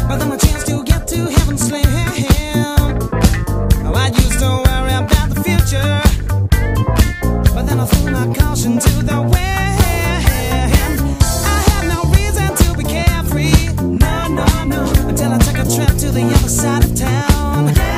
but then a chance to get to heaven's land. Oh, I used to worry about the future, but then I threw my caution to the wind. I had no reason to be carefree, no, no, no, until I took a trip to the other side of town.